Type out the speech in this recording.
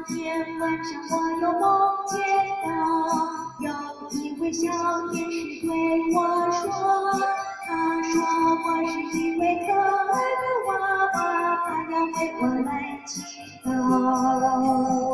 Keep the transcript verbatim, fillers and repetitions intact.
天晚上我又梦见到有一位小天使对我说，他说我是一位可爱的娃娃，他要为我来祈祷。